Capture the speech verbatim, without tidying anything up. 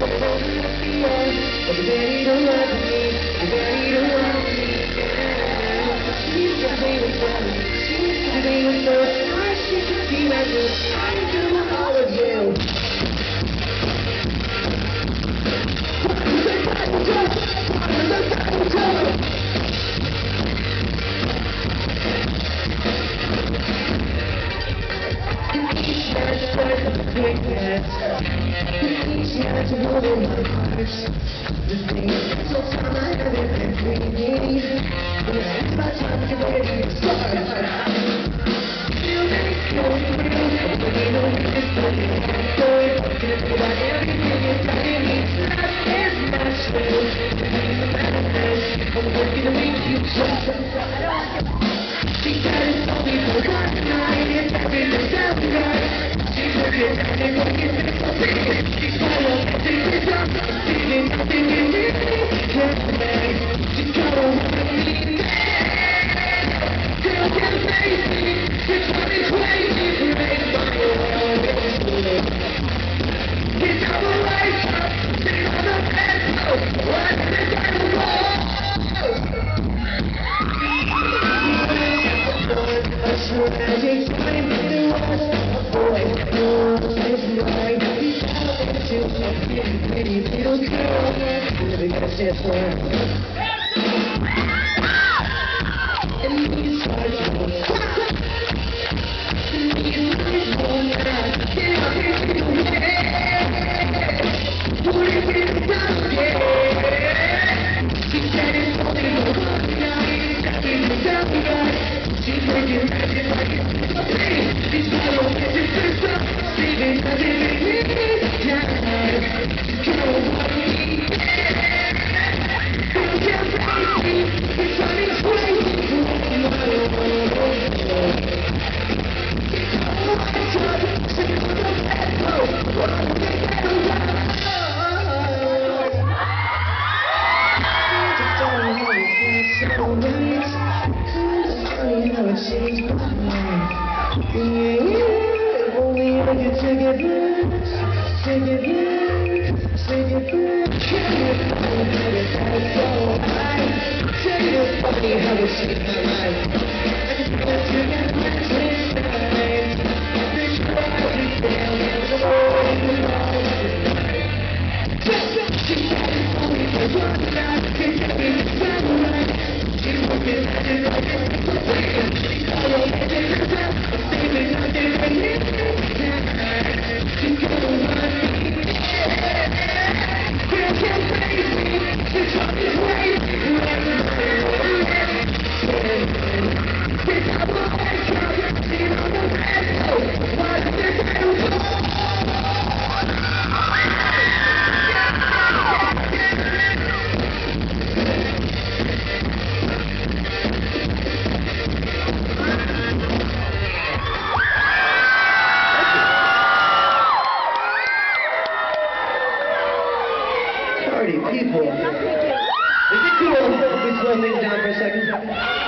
But the baby don't love me, the baby don't love me. She's the baby from me, she's the baby from me. I should just be like this, I do all of you. Each night to hold in my heart. The thing is so time I haven't been dreaming. When it's about time to get ready to start. Feel that it's going through. But you know it's just something that's going. Gonna think about everything you're telling me. Life is not true. It's a manifest. I'm working to make you trust. I don't she said it's only for one night. It's everything sounds right. She's working at it, working it so big. She's follow, she's up, feeling nothing in me. She's gonna want me there. Girl, can't face me. It's twenty twenty, break my world. Get down the right up, sit on the pedal. What's the devil for? Tragic time to us, a boy who is right. He's out into a pretty, pretty little girl. Living as just one. And he's hard to and he's one night. Get up into the head. Put it in the dust, yeah. She said it's only one night. It's everything sounds right. She's working magic like it's a pain. She's gonna get your sister, saving nothing in me. She's gonna want me. Girl can't face me. It's running crazy. She's gonna rise up, sit on the pedal. Run the pedal down. Just don't know if that's so nice. Funny how it changed my mind. Yeah, yeah, if only I could take it back, take it back, take it back. It's so high. Tell you it's funny how it changed my mind. I just want to get back this time. This rising down, the world is all she said it's only for one night. It's everything sound right. She's working at it like it's a pain. She's all over herself, saving nothing for me. She's gonna want me. Girl can't face me. She's fucking crazy. It's a boy come, she's on the pedal. What's the pedal for? Party people. Is it cool if we slow things down for a second?